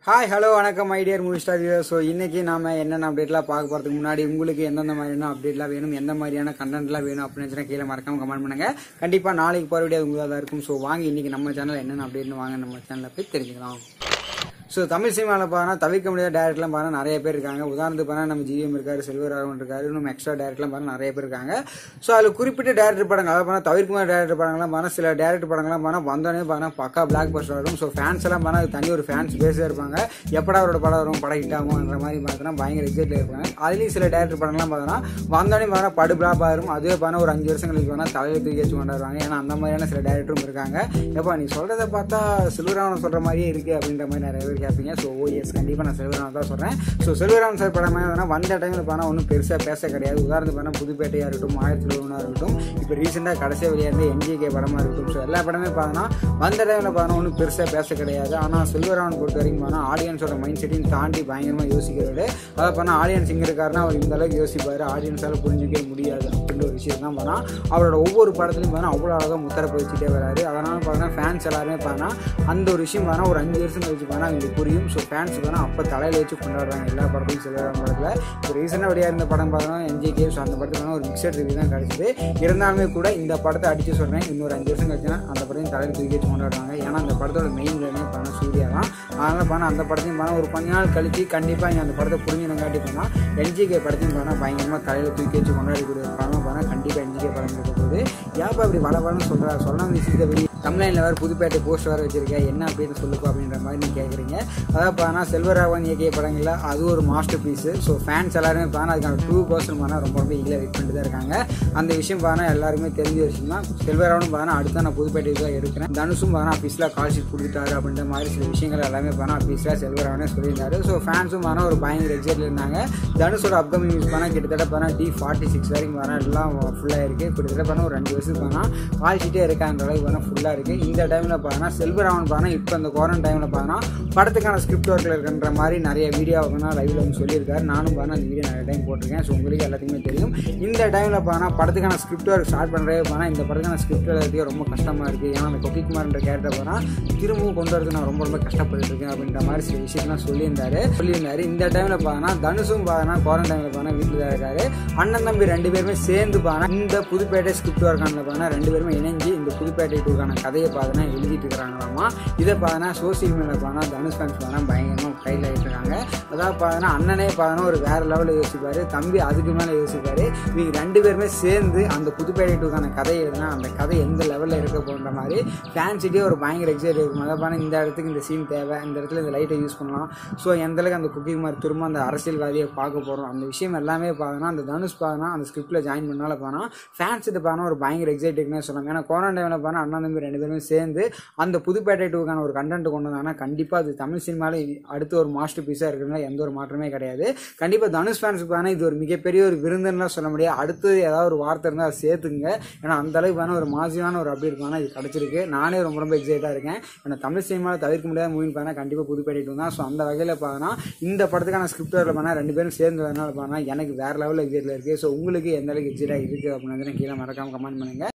Hi hello வணக்கம் my dear movie star viewers. So இன்றைக்கி நாம என்னென்ன அப்டேட்லாம் பார்க்க போகிறதுக்கு முன்னாடி உங்களுக்கு எந்தெந்த மாதிரியான அப்டேட்லாம் வேணும், எந்த மாதிரியான கண்டென்ட்லாம் வேணும் அப்படின்னு கீழே மறக்காம கமெண்ட் பண்ணுங்கள். கண்டிப்பாக நாளைக்கு போகிற வீடியோ உங்களாக தான் இருக்கும். ஸோ வாங்க இன்றைக்கி நம்ம சேனல் என்னென்ன அப்டேட்னு வாங்க நம்ம சேனலில் போய் தெரிஞ்சுக்கலாம். ஸோ தமிழ் சினிமாவில் பார்த்தா தவிர்க்க முடியாத டேரக்ட்லாம் பார்த்தா நிறைய பேர் இருக்காங்க. உதாரணத்துக்கு பார்த்தா நம்ம ஜிஎம் இருக்காரு, செல்வராகவன் இருக்காரு, இன்னும் எக்ஸ்ட்ரா டேரக்ட்லாம் பார்த்தா நிறைய பேர் இருக்காங்க. ஸோ அதில் குறிப்பிட்ட டேரக்டர் படங்கள் அதை பார்த்தா தவிர்க்க முடியாத டேரக்டர் படங்கள்லாம் பார்த்தா சில டேரக்டர் படங்கள்லாம் பார்த்தா வந்தோடனே பார்த்தா பக்கா பிளாக் பஸ்டர் வரும். ஸோ ஃபேன்ஸ் எல்லாம் பார்த்தா அது தனி ஒரு ஃபேன்ஸ் பேஸாக இருப்பாங்க. எப்படா அவரோட படம் வரும், படம் ஹிட் ஆகும்ன்ற மாதிரி பார்த்தோன்னா பயங்கர எக்ஸைட்டில் இருப்பாங்க. அதுலேயும் சில டேரக்டர் படங்கள்லாம் பார்த்தோன்னா வந்தோடனே பார்த்தா படு பிளாப் ஆகும். அதுவே பார்த்தா ஒரு 5 வருஷம் கழிச்சு பார்த்தா தலையில் தூக்கி வச்சு கொண்டாடுவாங்க. ஏன்னா அந்த மாதிரியான சில டேரக்டரும் இருக்காங்க. எப்போ நீ சொல்கிறத பார்த்தா செல்வராகவன் சொல்கிற மாதிரியே இருக்குது அப்படின்ற மாதிரி நிறைய பேர் கேட்பீங்க. ஸோ எஸ் கண்டிப்பாக நான் செல்வராகவன் தான் சொல்கிறேன். ஸோ செல்வராகவன் சார் படம் வந்த டைமில் பார்த்தா ஒன்றும் பெருசாக பேச கிடையாது. உதாரணத்துக்கு பார்த்தா புதுப்பேட்டையாக இருக்கட்டும், 1001 இருக்கட்டும், இப்போ ரீசெண்டாக கடைசியாக வெளியாக என்ஜிகே படமாக இருக்கட்டும். ஸோ எல்லா படமே பார்த்தோன்னா வந்த டைமில் பார்த்தா ஒன்றும் பெருசாக பேச கிடையாது. ஆனால் செல்வராகவன் பொறுத்த வரைக்கும் பார்த்தா ஆடியன்ஸோட மைண்ட் செட்டையும் தாண்டி பயங்கரமாக யோசிக்கிறாரு. அதை பார்த்தா ஆடியன்ஸ் இங்கே இருக்காருன்னா அவர் இந்த அளவுக்கு யோசிப்பார், ஆடியன்ஸால் புரிஞ்சிக்கவே முடியாது அப்படின்ற ஒரு விஷயம் தான் பார்த்தா அவரோட ஒவ்வொரு படத்துலையும் பார்த்தா அவ்வளோ அழகாக முத்திரை பதிச்சுட்டே வராரு. அதனால் பார்த்தா ஃபேன்ஸ் எல்லாருமே பார்த்தா அந்த ஒரு விஷயம் பார்த்தா ஒரு 5 வருஷம் கழிச்சு பார்த்தா அவங்களுக்கு புரியும். ஸோ ஃபேன்ஸ் பார்த்தா அப்போ தலையில் வச்சு கொண்டாடுறாங்க எல்லா படத்தையும். செல்வராகவன் படத்தில் இப்போ ரீசெண்டாக வெளியாக இருந்த படம் பார்த்தோன்னா என்ஜிகே. ஸோ அந்த படத்துக்கு ஒரு மிக்சட் ரிவ்யூ தான் கிடச்சிது. இருந்தாலுமே கூட இந்த படத்தை அடித்து சொல்கிறேன், இன்னொரு 5 வருஷம் கழிச்சுன்னா அந்த படத்தையும் தலையில் தூக்கி வச்சு கொண்டாடுறாங்க. ஏன்னா அந்த படத்தோட மெயின் வேலையே பார்த்தா சூர்யா தான். அதனால் பார்த்தா அந்த படத்தையும் பார்த்தா ஒரு கொஞ்ச நாள் கழிச்சு கண்டிப்பாக நீங்கள் அந்த படத்தை புரிஞ்சினங்காட்டி போனால் என்ஜிகே படத்தையும் பார்த்தா பயங்கரமாக தலையில் தூக்கி வச்சு கொண்டாடக்கூடிய ஒரு படம் பார்த்தா கண்டிப்பாக என்ஜிகே படம் இருக்க போகுது. ஏப்பா அப்படி வளவலன்னு சொல்கிறா, சொன்ன விஷயத்தை வெளியே தமிழ்நாட்டில் வேறு புதுப்பேட்டை போஸ்ட் வேறு வச்சிருக்கேன், என்ன அப்படின்னு சொல்லுப்பா அப்படின்ற மாதிரி நீ கேட்குறீங்க. அதாவது பார்த்தா செல்வராகவன் இயக்கிய படங்களில் அது ஒரு மாஸ்டர் பீஸு. ஸோ ஃபேன்ஸ் எல்லாருமே பார்த்தா அதுக்கான 2% பார்த்தா ரொம்ப ஈகில் வெயிட் பண்ணிட்டு தான் இருக்காங்க. அந்த விஷயம் பார்த்தா எல்லாருமே தெரிஞ்ச விஷயம் தான். செல்வராகவனும் பார்த்தா அடுத்த நான் புதுப்பேட்டைக்கு தான் எடுக்கிறேன், தனுஷும் பார்த்தா ஆஃபீஸில் கால் ஷீட் கொடுத்துட்டாரு அப்படின்ற மாதிரி சில விஷயங்கள் எல்லாமே பார்த்தா ஆஃபீஸில் செல்வராகவனே சொல்லியிருந்தாரு. ஸோ ஃபேன்ஸும் பார்த்தா ஒரு பயங்கர எக்ஸைட்டில் இருந்தாங்க. தனுஷோட அப்கமிங் நியூஸ் பார்த்தா கிட்டத்தட்ட பார்த்தா D46 வரைக்கும் பார்த்தா எல்லாம் ஃபுல்லாக இருக்குது. கிட்டத்தட்ட பார்த்தா ஒரு 2 வருஷத்துக்கு பார்த்தா கால் ஷீட்டே இருக்கான்ற அளவுக்கு பார்த்தா ஃபுல்லாக இருக்குது. இந்த டைமில் பார்த்தா செல்வராகவன் பார்த்தா இப்போ இந்த குவாரண்ட் டைமில் பார்த்தா படத்துக்கான ஸ்கிரிப்ட் ஒர்க்கில் இருக்குன்ற மாதிரி நிறைய வீடியோ பார்த்தா லைவில் வந்து சொல்லியிருக்காரு. நானும் பார்த்தா அந்த வீடியோ நிறைய டைம் போட்டிருக்கேன். ஸோ உங்களுக்கு எல்லாத்துக்குமே தெரியும். இந்த டைமில் பார்த்தா படத்துக்கான ஸ்கிரிப்ட் ஒர்க் ஸ்டார்ட் பண்ணுறதே பார்த்தா இந்த படத்துக்கான ஸ்கிரிப்ட் எழுதுறதுக்கே ரொம்ப கஷ்டமாக இருக்குது. ஏன்னா அந்த கொக்கிக்குமார்ன்ற கேரக்டர் பார்த்தா திரும்பவும் கொண்டு வரது நான் ரொம்ப கஷ்டப்பட்டு இருக்கேன் அப்படின்ற மாதிரி சில விஷயத்தெல்லாம் சொல்லியிருந்தாரு. இந்த டைமில் பார்த்தா தனுஷும் பார்த்தா குவாரண்ட் டைமில் பார்த்தா வீட்டில் தான் இருக்காரு. அண்ணன் தம்பி 2 பேருமே சேர்ந்து பார்த்தா இந்த புதுப்பேட்டை ஸ்கிரிப்ட் ஒர்க்கான பார்த்தா 2 பேருமே இணைஞ்சு இந்த புதுப்பேட்டை டூக்கான கதையை பார்த்தா எழுதிட்டு இருக்கிறாங்களாமா. இதை பார்த்தா சோசியல் மீடியாவில் பார்த்தா தனுஷ் ஃபேன்ஸ் பார்த்தா பயங்கரமாக கையில் ஆகிட்டுருக்காங்க. அதாவது பார்த்தா அண்ணனே பார்த்தா ஒரு வேறு லெவலில் யோசிப்பார், தம்பி அதுக்கு மேலே யோசிப்பார். இவங்க 2 பேருமே சேர்ந்து அந்த புதுப்பேட்டை டூக்கான கதையை எழுதினா அந்த கதை எந்த லெவலில் இருக்க போன்ற மாதிரி ஃபேன்ஸிட்டே ஒரு பயங்கர எக்ஸைட் இருக்கும். அதை பார்த்தா இந்த இடத்துக்கு இந்த சீன் தேவை, இந்த இடத்துல இந்த லைட்டை யூஸ் பண்ணலாம். ஸோ எந்தளவுக்கு அந்த குக்கிகுமார் திரும்ப அந்த அரசியல்வாதியை பார்க்க போகிறோம் அந்த விஷயம் எல்லாமே பார்த்தோன்னா அந்த தனுஷ் பார்த்தா அந்த ஸ்கிரிப்டில் ஜாயின் பண்ணால பார்த்தா ஃபேன்ஸிட்டு பார்த்தா ஒரு பயங்கர எக்ஸைட் இருக்குன்னே சொல்லலாம். ஏன்னா கொரோனா டைமில் பார்த்தா அண்ணன் தம்பி 2 பேருமே சேர்ந்து அந்த புதுப்பேட்டை டூக்கான ஒரு கண்டென்ட் கொண்டு வந்தாங்கன்னா கண்டிப்பாக அது தமிழ் சினிமாவில் அடுத்து ஒரு மாஸ்டர் பீஸாக இருக்குதுன்னா எந்த ஒரு மாற்றமே கிடையாது. கண்டிப்பாக தனுஷ் ஃபேன்ஸுக்கு பார்த்தா இது ஒரு மிகப்பெரிய ஒரு விருந்துன்னா சொல்ல முடியாது. அடுத்து ஏதாவது ஒரு வார்த்தை இருந்தால் அதை சேர்த்துக்குங்க. ஏன்னா அந்தளவுக்கு பார்த்தா ஒரு மாசியான ஒரு அப்டேட் பார்த்தா இது கிடச்சிருக்கு. நானே ரொம்ப எக்ஸைட்டாக இருக்கேன். ஏன்னா தமிழ் சினிமாவில் தவிர்க்க முடியாத மூவின்னு பார்த்தா கண்டிப்பாக புதுப்பேட்டை டூ தான். ஸோ அந்த வகையில் பார்த்தா இந்த படத்துக்கான ஸ்கிரிப்டரில் பார்த்தா 2 பேரும் சேர்ந்து வரனால பார்த்தா எனக்கு வேறு லெவலில் எக்ஸைட்டில் இருக்குது. ஸோ உங்களுக்கு எந்த அளவுக்கு எக்ஸைட்டாக இருக்குது அப்படின்னு கீழே மறக்காமல் கமெண்ட் பண்ணுங்கள்.